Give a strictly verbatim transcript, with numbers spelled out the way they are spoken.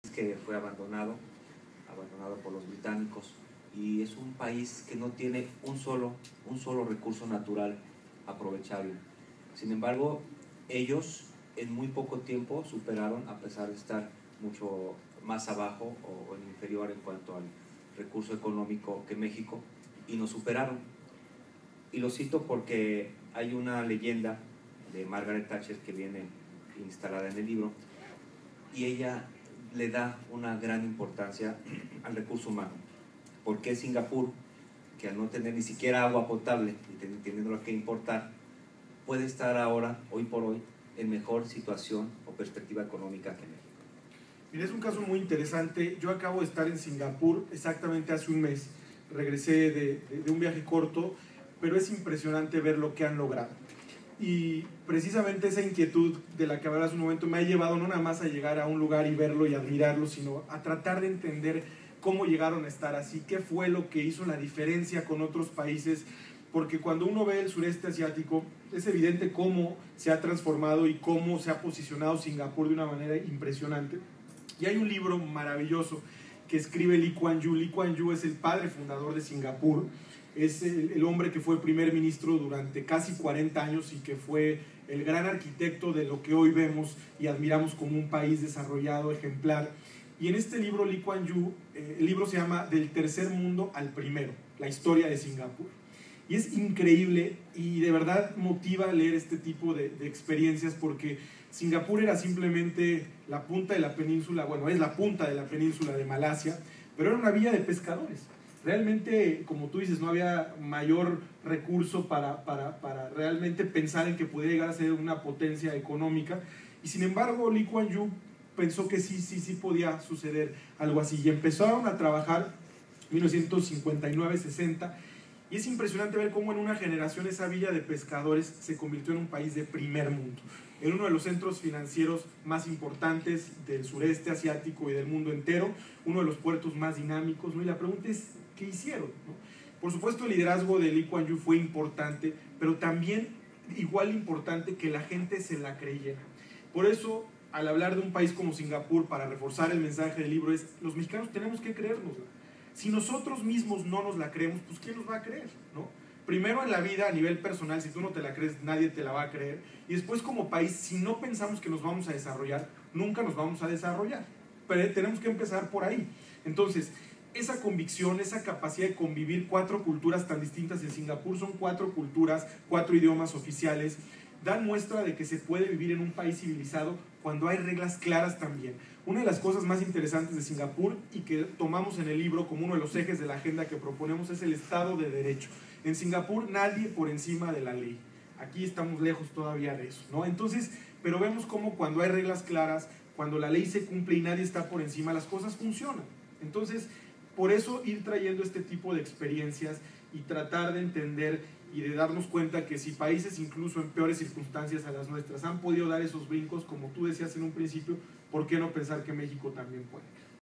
que fue abandonado, abandonado por los británicos, y es un país que no tiene un solo, un solo recurso natural aprovechable. Sin embargo, ellos en muy poco tiempo superaron, a pesar de estar mucho más abajo o en inferior en cuanto al recurso económico que México, y nos superaron. Y lo cito porque hay una leyenda de Margaret Thatcher que viene instalada en el libro, y ella le da una gran importancia al recurso humano. Porque Singapur, que al no tener ni siquiera agua potable y teniéndola que importar, puede estar ahora, hoy por hoy, en mejor situación o perspectiva económica que México? Mira, es un caso muy interesante. Yo acabo de estar en Singapur exactamente hace un mes. Regresé de, de, de un viaje corto, pero es impresionante ver lo que han logrado. Y precisamente esa inquietud de la que hablaba hace un momento me ha llevado no nada más a llegar a un lugar y verlo y admirarlo, sino a tratar de entender cómo llegaron a estar así, qué fue lo que hizo la diferencia con otros países, porque cuando uno ve el sureste asiático es evidente cómo se ha transformado y cómo se ha posicionado Singapur de una manera impresionante. Y hay un libro maravilloso que escribe Lee Kuan Yew. Lee Kuan Yew es el padre fundador de Singapur, es el, el hombre que fue primer ministro durante casi cuarenta años y que fue el gran arquitecto de lo que hoy vemos y admiramos como un país desarrollado, ejemplar. Y en este libro, Lee Kuan Yew, eh, el libro se llama Del tercer mundo al primero, la historia de Singapur. Y es increíble y de verdad motiva a leer este tipo de, de experiencias, porque Singapur era simplemente la punta de la península, bueno, es la punta de la península de Malasia, pero era una villa de pescadores. Realmente, como tú dices, no había mayor recurso para, para, para realmente pensar en que pudiera llegar a ser una potencia económica, y sin embargo Lee Kuan Yew pensó que sí, sí, sí podía suceder algo así, y empezaron a trabajar en mil novecientos cincuenta y nueve sesenta, y es impresionante ver cómo en una generación esa villa de pescadores se convirtió en un país de primer mundo, en uno de los centros financieros más importantes del sureste asiático y del mundo entero, uno de los puertos más dinámicos, ¿no? Y la pregunta es, ¿qué hicieron? ¿no? Por supuesto, el liderazgo de Lee Kuan Yew fue importante, pero también igual importante que la gente se la creyera. Por eso, al hablar de un país como Singapur, para reforzar el mensaje del libro, es: los mexicanos tenemos que creérnosla. Si nosotros mismos no nos la creemos, pues ¿quién nos va a creer? ¿no? Primero en la vida, a nivel personal, si tú no te la crees, nadie te la va a creer. Y después como país, si no pensamos que nos vamos a desarrollar, nunca nos vamos a desarrollar. Pero tenemos que empezar por ahí. Entonces, esa convicción, esa capacidad de convivir cuatro culturas tan distintas en Singapur, son cuatro culturas, cuatro idiomas oficiales, dan muestra de que se puede vivir en un país civilizado cuando hay reglas claras también. Una de las cosas más interesantes de Singapur y que tomamos en el libro como uno de los ejes de la agenda que proponemos es el Estado de Derecho. En Singapur nadie por encima de la ley. Aquí estamos lejos todavía de eso, ¿no? Entonces, pero vemos cómo cuando hay reglas claras, cuando la ley se cumple y nadie está por encima, las cosas funcionan. Entonces, por eso ir trayendo este tipo de experiencias y tratar de entender y de darnos cuenta que si países incluso en peores circunstancias a las nuestras han podido dar esos brincos, como tú decías en un principio, ¿por qué no pensar que México también puede?